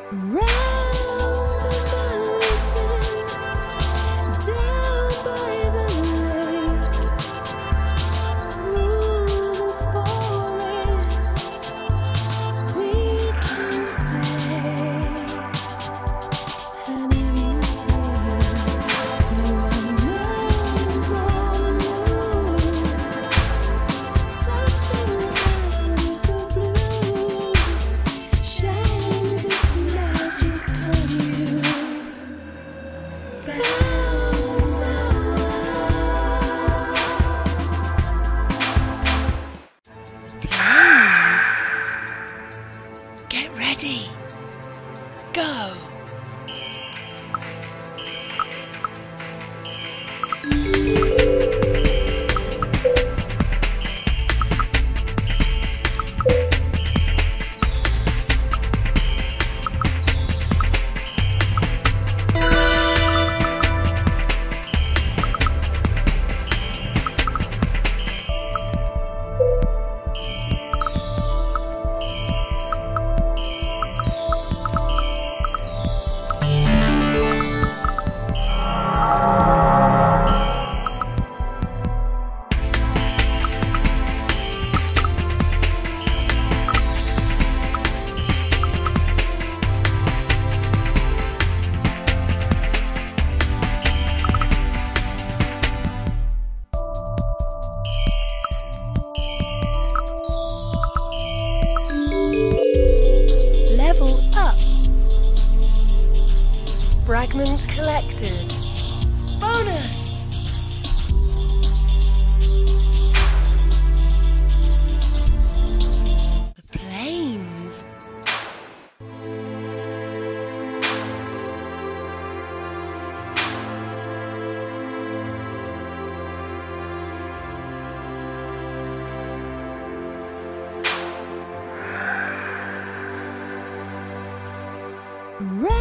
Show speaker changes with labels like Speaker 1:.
Speaker 1: Round the mountains, down by the lake, through the forests, we can play. And in the air, there are no more moons. Something out of the blue shines its magic on you. Planes, get ready, go. Level up. Fragment collected. Bonus. The planes. Round